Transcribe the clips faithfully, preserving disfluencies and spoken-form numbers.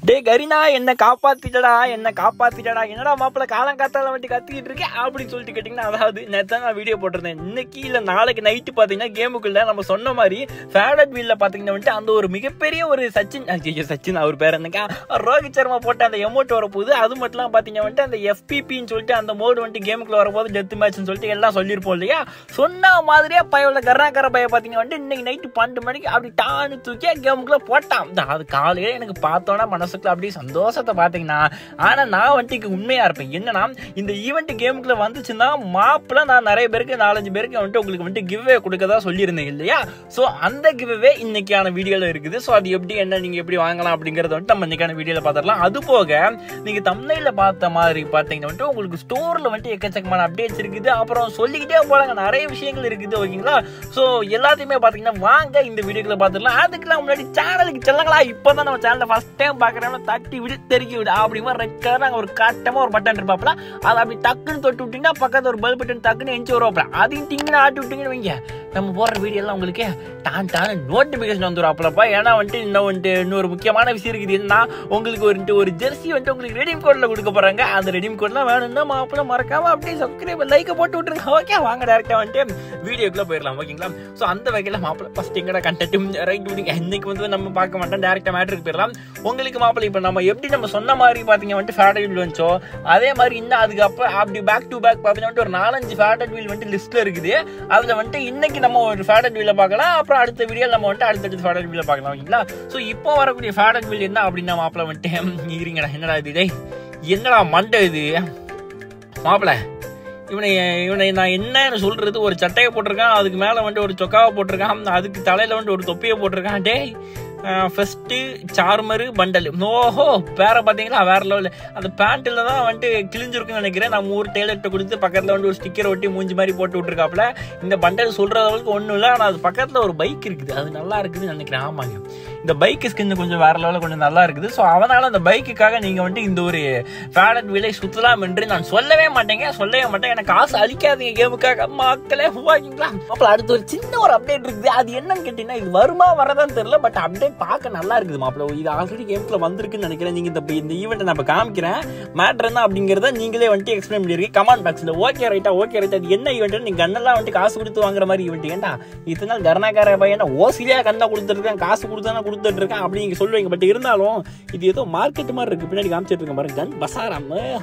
டே Garena என்ன காப்பாத்திட்டடா என்ன காப்பாத்திட்டடா என்னடா மாப்பிள்ள காலம் காத்தால வண்டி கத்திக்கிட்டு இருக்கேன் அப்படின்னு சொல்லிட்டு கேட்டீங்கன்னா, அதாவது நேற்று நான் வீடியோ போட்டிருந்தேன். இன்னைக்கு இல்ல நாளைக்கு நைட்டு பாத்தீங்கன்னா கேமுக்குள்ள நம்ம சொன்ன மாதிரி ஃபேவரட் வீல்ல பாத்தீங்கன்னா வந்துட்டு அந்த ஒரு மிகப்பெரிய ஒரு சச்சின் சச்சின் அவர் பேர் என்னங்க ரோஹித் சர்மா போட்ட அந்த எமௌண்ட் வரப்போகுது. அது மட்டும் பாத்தீங்கன்னா வந்துட்டு அந்த எஃபிபின்னு சொல்லிட்டு அந்த மோடு வந்துட்டு கேமுக்குள்ள வரப்போது டெத் மேட்ச்னு சொல்லிட்டு எல்லாம் சொல்லியிருப்போம் இல்லையா. சொன்ன மாதிரியே பையன் கருணாகர பைய பாத்தீங்கன்னா வந்துட்டு இன்னைக்கு நைட்டு பன்னெண்டு மணிக்கு அப்படி டான்னு தூக்கி கேமுக்குள்ள போட்டான். அது காலையில எனக்கு பார்த்தோன்னா மனசுக்குள்ள அப்படியே சந்தோஷத்தை பாத்தீங்கன்னா, ஆனா நான் வந்துட்டு உண்மையா இருப்பேன். என்னன்னா இந்த ஈவெண்ட் கேமுக்குள்ள வந்துச்சுன்னா மாப்பிள்ள நான் நிறைய பேருக்கு நாலஞ்சு பேருக்கு வந்துட்டு உங்களுக்கு வந்துட்டு கிவ்வே கொடுக்கதா சொல்லியிருந்தேன் இல்லையா. சோ அந்த கிவ்வே இன்னைக்கான வீடியோல இருக்குது. சோ அது எப்படி என்ன நீங்க எப்படி வாங்கலாம் அப்படிங்கறத வந்துட்டு நம்ம இன்னைக்கான வீடியோல பாத்திரலாம். அது போக நீங்க தம்ப்நெயில்ல பார்த்த மாதிரி பாத்தீங்கன்னா வந்துட்டு உங்களுக்கு ஸ்டோர்ல வந்துட்டு எக்கச்சக்கமான அப்டேட்ஸ் இருக்குது. அப்புறம் சொல்லிக்கிட்டே போறாங்க நிறைய விஷயங்கள் இருக்குது. ஓகேங்களா. சோ எல்லாத்தையுமே பாத்தீங்கன்னா வாங்க இந்த வீடியோக்குள்ள பாத்துக்கலாம். அதுக்கெல்லாம் முன்னாடி சேனலுக்கு செல்லங்களா இப்பதான் நம்ம சேனலை ஃபர்ஸ்ட் டைம் பாக்குறோம்னா தட்டி விடு தெருக்கி விடு அப்படிமா ரெட் கலர் ஒரு காட்டமா ஒரு பட்டன் இருப்பாப்ல, அதை அப்படி டக்குன்னு தொட்டு விட்டீங்கன்னா பக்கத்துல ஒரு பல் பட்டன் டக்குன்னு எஞ்சி வருவாப்ல, அதையும் டிங்குன்னு ஆட்டி விட்டீங்கன்னு வைங்க நம்ம போடுற வீடியோ எல்லாம் உங்களுக்கு டான் டான் நோட்டிபிகேஷன் வந்துடுவாப்லப்பா. ஏன்னா வந்துட்டு இன்னும் வந்துட்டு இன்னொரு முக்கியமான விஷயம் இருக்குது. என்னன்னா உங்களுக்கு வந்துட்டு ஒரு ஜெர்சி வந்துட்டு உங்களுக்கு ரெடீம் கோட்ல கொடுக்க போறாங்க. அந்த ரெடீம் கோட்லாம் வேணும்னா மாப்பிள்ள மறக்காம அப்படியே சப்ஸ்கிரைப் லைக் போட்டு விட்டுருங்க. ஓகே வாங்க டேரக்டா வந்துட்டு வீடியோக்குள்ள போயிடலாம். ஓகேங்களா. ஸோ அந்த வகையில மாப்பிள்ள ஃபர்ஸ்ட் எங்கட கண்டென்ட் ரைட் விடுங்க. இன்னைக்கு வந்து நம்ம பார்க்க மாட்டோம், டேரக்டா மேட்டருக்கு போயிடலாம். உங்களுக்கு மாப்பிள்ள இப்போ நம்ம எப்படி நம்ம சொன்ன மாதிரி பாத்தீங்க வந்துட்டு ஃபேவரட் வீல் வந்துச்சோ அதே மாதிரி இன்னும் அதுக்கு அப்ப அப்படி பேக் டு பேக் பாத்தீங்கன்னா ஒரு நாலஞ்சு ஃபேவரட் வீல் வந்துட்டு லிஸ்ட்ல இருக்குது. அதுல வந்துட்டு இன்னைக்கு நம்ம ஒரு ஃபேவரட் வீல பார்க்கலாம். அப்புறம் அடுத்த வீடியோ நம்ம வந்துட்டு அடுத்தடுத்து ஃபேவரட் வீல பார்க்கலாம். ஓகேங்களா. ஸோ இப்போ வரக்கூடிய ஃபேவரட் வீல் என்ன அப்படின்னா மாப்பிள்ள வந்துட்டு இருங்கடா என்னடா இது என்னடா மண்டை இது மாப்பிள்ள இவனை இவனை நான் என்னன்னு சொல்றது. ஒரு சட்டையை போட்டிருக்கான், அதுக்கு மேல வந்துட்டு ஒரு சொக்காவை போட்டிருக்கான், அதுக்கு தலையில வந்துட்டு ஒரு தொப்பியை போட்டிருக்கான். டே ஃபர்ஸ்ட் சார்மரு பண்டல் ஓஹோ வேற பாத்தீங்களா வேற லெவல். அந்த பேண்ட்ல தான் வந்துட்டு கிழிஞ்சிருக்குன்னு நினைக்கிறேன். நம்ம ஊர் டெய்லர்ட்ட கொடுத்து பக்கத்துல வந்து ஒரு ஸ்டிக்கர் ஒட்டி மூஞ்சி மாதிரி போட்டு விட்டுருக்காப்ல. இந்த பண்டல் சொல்ற அளவுக்கு ஒண்ணும் இல்லை. ஆனா அது பக்கத்துல ஒரு பைக் இருக்குது, அது நல்லா இருக்குதுன்னு நினைக்கிறேன். ஆமாங்க இந்த பைக் ஸ்கின் கொஞ்சம் வேற லெவலில் கொஞ்சம் நல்லா இருக்குது. ஸோ அதனால அந்த பைக்குக்காக நீங்க வந்துட்டு இந்த ஒரு ஃபேவரட் வீலை சுத்தலாம் என்று நான் சொல்லவே மாட்டேங்க சொல்லவே மாட்டேன். எனக்கு காசு அழிக்காதீங்க கேமுக்காக மக்களே. ஓகேங்களா. மாப்பிள்ள அடுத்து ஒரு சின்ன ஒரு அப்டேட் இருக்குது. அது என்னன்னு கேட்டீங்கன்னா இது வருமா வரதான்னு தெரியல, பட் அப்டேட் பார்க்க நல்லா இருக்குது மாப்பிள்ள. இது ஆல்ரெடி கேம்ல வந்திருக்குன்னு நினைக்கிறேன். நீங்க இந்த இந்த ஈவெண்ட் நான் காமிக்கிறேன் மேட்டர் என்ன அப்படிங்கறத நீங்களே வந்துட்டு எக்ஸ்பிளைன் பண்ணிருக்கீங்க கமெண்ட் பாக்ஸ்ல. ஓகே ரைட்டா ஓகே ரைட்டா அது என்ன ஈவெண்ட் நீங்க கண்ணெல்லாம் வந்துட்டு காசு கொடுத்து வாங்குற மாதிரி ஈவெண்ட். ஏன்டா இத்தனை நாள் கருணாகர பையன் ஓசிலியா கண்ணா கொடுத்துருக்கேன் காசு கொடுத்தா கொடுத்துட்டு இருக்கேன் அப்படிங்க சொல்லுவீங்க. பட் இருந்தாலும் இது ஏதோ மார்க்கெட் மாதிரி இருக்கு. பின்னாடி காமிச்சிட்டு இருக்க பாருங்க கன் பசார்.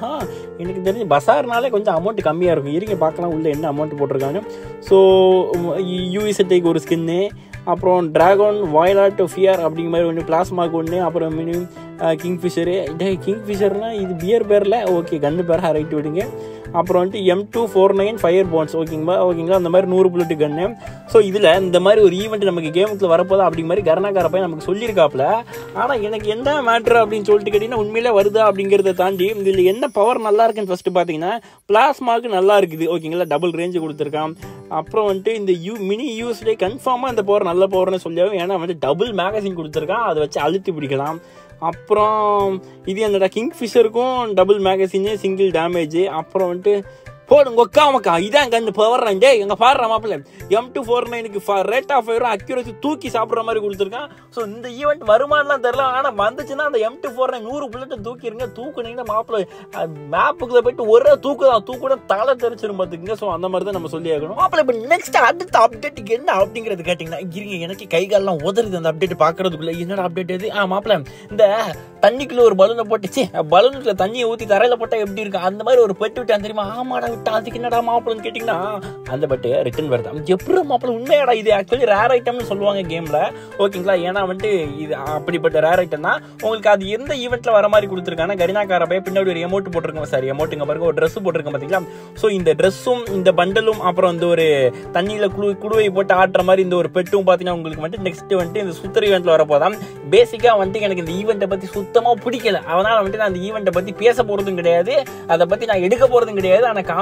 எனக்கு தெரிஞ்சு பசார்னாலே கொஞ்சம் அமௌண்ட் கம்மியா இருக்கும். இருங்க பார்க்கலாம் உள்ள என்ன அமௌண்ட் போட்டிருக்காங்க. ஸோ யூஎஸ்ஏக்கு ஒரு ஸ்கின்னு, அப்புறம் டிராகன் வயலாட் ஃபியர் அப்படிங்கிற மாதிரி ஒன்று, பிளாஸ்மாக்கு ஒன்று, அப்புறம் மினிமம் கிங்ஃபிஷரு. டே கிங்ஃபிஷர்னா இது பியர் பேரில் ஓகே கன்று பேர் ரைட் விடுங்க. அப்புறம் வந்துட்டு M two four nine fire பான்ஸ் ஓகேங்களா ஓகேங்களா அந்த மாதிரி நூறு புல்லட்டு கன்று. ஸோ இதில் இந்த மாதிரி ஒரு ஈவெண்ட் நமக்கு கேமுக்குள்ள வரப்போதா அப்படிங்க மாதிரி கருணாகர பையன் நமக்கு சொல்லியிருக்காப்புல. ஆனால் எனக்கு என்ன மேட்ரு அப்படின்னு சொல்லிட்டு கேட்டிங்கன்னா உண்மையிலே வருதா அப்படிங்கிறத தாண்டி இதில் என்ன பவர் நல்லா இருக்குன்னு ஃபர்ஸ்ட் பார்த்தீங்கன்னா பிளாஸ்மாவுக்கு நல்லா இருக்குது. ஓகேங்களா டபுள் ரேஞ்சு கொடுத்துருக்கான். அப்புறம் வந்துட்டு இந்த யூ மினி யூஸ்லே கன்ஃபார்மாக இந்த பவர் நல்ல பவர்னு சொல்லியாவும், ஏன்னா வந்து டபுள் மேகசின் கொடுத்துருக்கான், அதை வச்சு அழுத்தி பிடிக்கலாம். அப்புறம் இது என்னடா கிங்ஃபிஷருக்கும் டபுள் மேகசின் சிங்கிள் டேமேஜ். அப்புறம் வந்துட்டு போடுங்க ஒக்கா மக்கா இதான் கண்டு பவர்றான். டே எங்க பாடுற மாப்பிள்ள எம் டூ ஃபோர் நைனுக்கு ரேட் ஆஃப் ஃபயரும் அக்யூரசி தூக்கி சாப்பிட்ற மாதிரி கொடுத்துருக்கான். ஸோ இந்த ஈவெண்ட் வருமானலாம் தெரியல, ஆனால் வந்துச்சுன்னா அந்த எம் டூ ஃபோர் நைன் நூறு புல்லட்டை தூக்கிடுங்க. தூக்குனீங்கன்னா மாப்பிள்ள மேப்புக்குள்ள போயிட்டு ஒரே தூக்கு தான் தூக்குட தலை தெரிச்சிரும் பார்த்துக்குங்க. ஸோ அந்த மாதிரி தான் நம்ம சொல்லி ஆகணும் மாப்பிள்ள. இப்போ நெக்ஸ்ட் அடுத்த அப்டேட்டுக்கு என்ன அப்படிங்கிறது கேட்டிங்கன்னா இருங்க எனக்கு கை காலெல்லாம் உதறுது அந்த அப்டேட் பார்க்கறதுக்குள்ள. என்னடா அப்டேட் எது ஆ மாப்பிள்ள இந்த தண்ணிக்குள்ள ஒரு பலூனை போட்டுச்சு பலூனுக்குள்ள தண்ணியை ஊற்றி தரையில போட்டால் எப்படி இருக்கு அந்த மாதிரி ஒரு பெட்டு விட்டான் தெரியுமா. ஆமாடா அதுக்கு என்னடா மாப்பிள்ளன்னு கேட்டீங்கன்னா அந்த பட்டு ரிட்டர்ன் வருது. எப்படி மாப்பிள்ள உண்மையாடா இது ஆக்சுவலி ரேர் ஐட்டம்னு சொல்லுவாங்க கேம்ல. ஓகேங்களா. ஏன்னா வந்துட்டு இது அப்படிப்பட்ட ரேர் ஐட்டம் தான். உங்களுக்கு அது எந்த ஈவெண்ட்ல வர மாதிரி கொடுத்துருக்காங்க கரினாக்கார பையன் பின்னாடி ஒரு எமௌண்ட் போட்டிருக்கோம். சாரி எமௌண்ட்டுங்க பாருங்க ஒரு ட்ரெஸ் போட்டிருக்கோம் பார்த்தீங்களா. ஸோ இந்த ட்ரெஸ்ஸும் இந்த பண்டலும் அப்புறம் இந்த ஒரு தண்ணியில குழு குழுவை போட்டு ஆட்டுற மாதிரி இந்த ஒரு பெட்டும் பார்த்தீங்கன்னா உங்களுக்கு வந்துட்டு நெக்ஸ்ட் வந்துட்டு இந்த சுத்தர் ஈவெண்ட்ல வரப்போதான். பேசிக்கா வந்துட்டு எனக்கு இந்த ஈவெண்ட்டை பத்தி சுத்தமா பிடிக்கல. அதனால வந்துட்டு நான் அந்த ஈவெண்ட்டை பத்தி பேச போறதும் கிடையாது, அதை பத்தி நான் எடுக்க போறதும் கிடையாது. ஆனா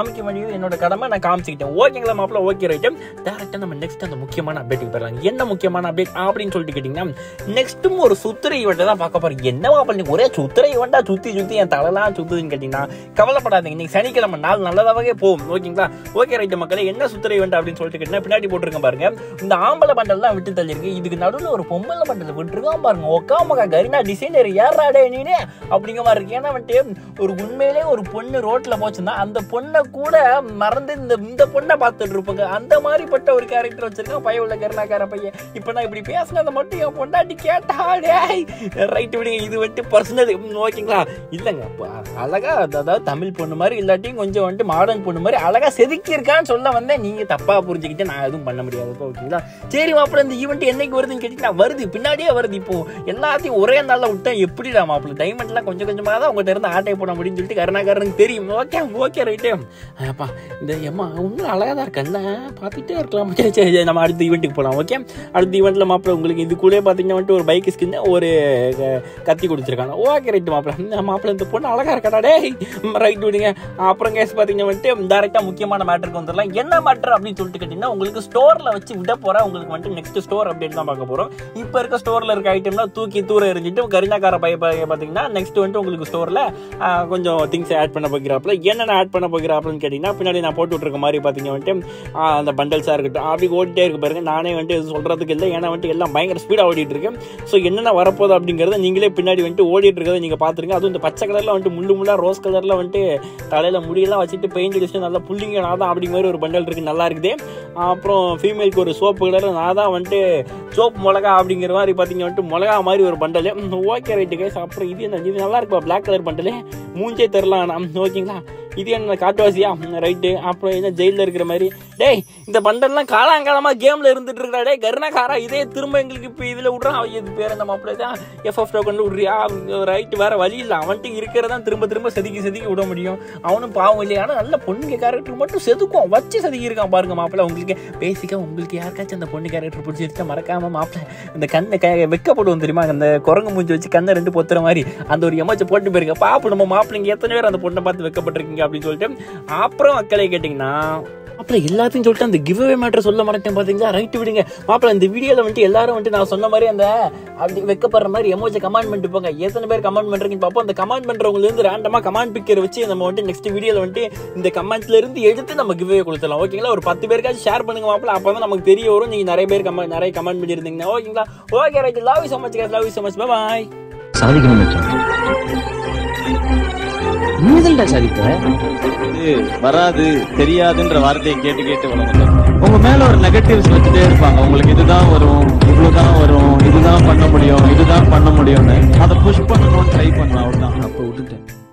காமிக்க வேண்டியது என்னோட கடமை, நான் காமிச்சிக்கிட்டேன். ஓகேங்களா மாப்பிள்ள? Okay right. டேரக்டா நம்ம நெக்ஸ்ட் அந்த முக்கியமான அப்டேட்டுக்கு போயிடலாம். என்ன முக்கியமான அப்டேட் அப்படின்னு சொல்லிட்டு கேட்டீங்கன்னா, நெக்ஸ்ட்டும் ஒரு சுத்துற ஈவெண்ட் தான் பார்க்க போறோம். என்ன மாப்பிள்ள ஒரே சுத்துற ஈவெண்டா, சுத்தி சுத்தி என் தலைலாம் சுத்துதுன்னு கேட்டீங்கன்னா கவலைப்படாதீங்க, இன்னைக்கு சனிக்கிழமை நாள் நல்லதாவே போகும். ஓகேங்களா? ஓகே ரைட்டு மக்களே, என்ன சுத்துற ஈவெண்ட் அப்படின்னு சொல்லிட்டு கேட்டீங்கன்னா பின்னாடி போட்டுருக்கேன் பாருங்க. இந்த ஆம்பளை பண்டல் தான் விட்டு தள்ளிருக்கு, இதுக்கு நடுவில் ஒரு பொம்பளை பண்டல் விட்டுருக்கான் பாருங்க. ஒக்காமக்கா கரீனா டிசைனர் ஏறாடே நீனே அப்படிங்கிற மாதிரி இருக்கு. ஏன்னா வந்துட்டு ஒரு உண்மையிலே ஒரு பொண்ணு ரோட்ல போச்சுன்னா அந்த பொண்ணை கூட மறந்து இந்த இந்த பொண்ணை பார்த்துட்டு இருப்பாங்க. அந்த மாதிரிப்பட்ட ஒரு கேரக்டர் வச்சிருக்கான் பையன் உள்ள கருணாக்கார பையன். இப்ப நான் இப்படி பேசினதை மட்டும் என் பொண்டாட்டி கேட்டாடே ரைட்டு விடுங்க, இது வந்துட்டு பர்சனல். ஓகேங்களா? இல்லைங்க, அழகா அதாவது தமிழ் பொண்ணு மாதிரி இல்லாட்டியும் கொஞ்சம் வந்துட்டு மாடர்ன் பொண்ணு மாதிரி அழகா செதுக்கி இருக்கான்னு சொல்ல வந்தேன். நீங்க தப்பா புரிஞ்சுக்கிட்டு நான் எதுவும் பண்ண முடியாது. ஓகேங்களா? சரி மாப்பிள்ள, இந்த ஈவெண்ட் என்னைக்கு வருதுன்னு கேட்டீங்கன்னா வருது, பின்னாடியே வருது. இப்போ எல்லாத்தையும் ஒரே நாள்ல விட்டா எப்படிடா மாப்பிள்ள? டைமண்ட் எல்லாம் கொஞ்சம் கொஞ்சமா தான் உங்கள்கிட்ட இருந்து ஆட்டை போட முடியும்னு சொல்லிட்டு கருணாக்காரனுக்கு தெரியும். Okay okay right. அப்பா இந்த எம்மா இன்னும் அழகா தான் இருக்கல்ல, பார்த்துட்டே இருக்கலாம். சரி சரி, நம்ம அடுத்த ஈவெண்ட்டுக்கு போகலாம். ஓகே, அடுத்த ஈவெண்ட்ல மாப்பிள்ள உங்களுக்கு இது கூட பார்த்தீங்கன்னா வந்துட்டு ஒரு பைக் ஸ்கின் ஒரு கத்தி கொடுத்துருக்காங்க. ஓகே ரைட்டு மாப்பிள்ள. மாப்பிள்ள இந்த பொண்ணு அழகா இருக்கடா டே ரைட் விடுங்க. அப்புறம் கேஸ் பார்த்தீங்கன்னா வந்துட்டு டேரக்டா முக்கியமான மேட்டருக்கு வந்துடலாம். என்ன மேட்டர் அப்படின்னு சொல்லிட்டு கேட்டீங்கன்னா, உங்களுக்கு ஸ்டோர்ல வச்சு விட போற உங்களுக்கு வந்துட்டு நெக்ஸ்ட் ஸ்டோர் அப்டேட் தான் பார்க்க போறோம். இப்ப இருக்க ஸ்டோர்ல இருக்க ஐட்டம்லாம் தூக்கி தூர எறிஞ்சிட்டு கருணாக்கார பைய பாத்தீங்கன்னா நெக்ஸ்ட் வந்துட்டு உங்களுக்கு ஸ்டோர்ல கொஞ்சம் திங்ஸ் ஆட் பண்ண போகிறாப்ல. என்னென்ன ஆட் பண்ண போகிறாப்லன்னு கேட்டீங்கன்னா பின்னாடி நான் போட்டு விட்டுருக்க மாதிரி பாத்தீங்க வந்துட்டு அந்த பண்டல்ஸா இருக்கட்டும் அப்படி ஓடிட்டே இருக்கு பாருங்க. நானே வந்துட்டு எதுவும் சொல்றதுக்கு இல்லை, ஏன்னா வந்துட்டு எல்லாம் பயங்கர ஸ்பீடா ஓடிட்டு இருக்கேன். ஸோ என்னென்ன வரப்போகுது அப்படிங்கறத நீங்களே பின்னாடி வந்துட்டு ஓடிட்டு இருக்கிறத நீங்க பாத்துருங்க. அதுவும் இந்த பச்சை கலர்ல வந்துட்டு முள்ளு முள்ளா ரோஸ் கலர்ல வந்துட்டு தலையில முடியெல்லாம் வச்சுட்டு பெயிண்ட் அடிச்சு நல்லா புள்ளிங்க நாதான் அப்படி மாதிரி ஒரு பண்டல் இருக்கு, நல்லா இருக்குது. அப்புறம் ஃபீமேலுக்கு ஒரு சோப்பு கலர் நான் தான் வந்துட்டு சோப்பு மிளகா அப்படிங்கிற மாதிரி பார்த்தீங்க வந்துட்டு மிளகா மாதிரி ஒரு பண்டல். Okay right guys. அப்புறம் இது என்ன, இது நல்லா இருக்குப்பா, பிளாக் கலர் பண்டல், மூஞ்சே தெரிலாம். ஓகேங்களா? இது என்ன காட்டுவாசியா ரைட்டு. அப்புறம் என்ன ஜெயிலில் இருக்கிற மாதிரி டேய் இந்த பண்டல்லாம் காலாங்காலமா கேம்ல இருந்துட்டு இருக்கா டே கருணாக்காரா, இதே திரும்ப எங்களுக்கு இப்போ இதுல விட்றான். இது பேர் என்ன மாப்பிள்ளை தான் எஃப்எஃப் டோக்கன் விட்றியா ரைட்டு, வேற வழி இல்லை. அவன்ட்டு இருக்கிறதான் திரும்ப திரும்ப செதுக்கி செதுக்கி விட முடியும். அவனும் பாவம் இல்லையா, ஆனால் நல்ல பொண்ணு கேரக்டர் மட்டும் செதுக்கும் வச்சு செதுக்கி இருக்கான் பாருங்க மாப்பிள்ளை. உங்களுக்கு பேசிக்கா உங்களுக்கு யாருக்காச்சும் அந்த பொண்ணு கேரக்டர் பிடிச்சிருச்சா மறக்காம மாப்பிள்ளை இந்த கண்ணை க வெக்கப்படுவோம் தெரியுமா, அந்த குரங்கு மூஞ்சி வச்சு கண்ணை ரெண்டு பொத்துற மாதிரி அந்த ஒரு எமோச்சை போட்டு போயிருக்க பாப்பு. நம்ம மாப்பிள்ளைங்க எத்தனை பேர் அந்த பொண்ணை பார்த்து வெக்கப்பட்டிருக்கீங்க அப்படின்னு சொல்லிட்டு. அப்புறம் மக்களை கேட்டீங்கன்னா மாப்பிள்ள எல்லாத்தையும் சொல்லிட்டு அந்த கிவ் அவே மேட்டர் சொல்ல மாட்டேன் பாத்தீங்களா ரைட்டு விடுங்க மாப்பிள்ள. இந்த வீடியோல வந்துட்டு எல்லாரும் வந்துட்டு நான் சொன்ன மாதிரி அந்த அப்படி வைக்கப்படுற மாதிரி எமோஜி கமெண்ட் பண்ணிட்டு போங்க. எத்தனை பேர் கமெண்ட் பண்றீங்கன்னு பார்ப்போம். அந்த கமெண்ட் பண்றவங்க இருந்து ரேண்டமா கமெண்ட் பிக்கர் வச்சு நம்ம வந்துட்டு நெக்ஸ்ட் வீடியோல வந்துட்டு இந்த கமெண்ட்ல இருந்து எடுத்து நம்ம கிவ் அவே கொடுத்துடலாம். ஓகேங்களா? ஒரு பத்து பேருக்காச்சும் ஷேர் பண்ணுங்க மாப்பிள்ள, அப்பதான் நமக்கு தெரிய வரும் நீங்க நிறைய பேர் கமெண்ட் நிறைய கமெண்ட் பண்ணிருந்தீங்கன்னா. ஓகேங்களா? Okay right. Love you so much guys, love you so much, bye bye. சாதிக்கணும் மச்சான், நீதல்டா சாதிக்க வராது தெரியாதுன்ற வார்த்தையை கேட்டு கேட்டு வளர்ந்து உங்க மேல ஒரு நெகட்டிவ்ஸ் வச்சுட்டே இருப்பாங்க. உங்களுக்கு இதுதான் வரும், இவ்வளவுதான் வரும், இதுதான் பண்ண முடியும், இதுதான் பண்ண முடியும்னு அதை புஷ் பண்ணணும்னு ட்ரை பண்ணலாம். அவ்வளவுதான். அப்ப விட்டுட்டேன்.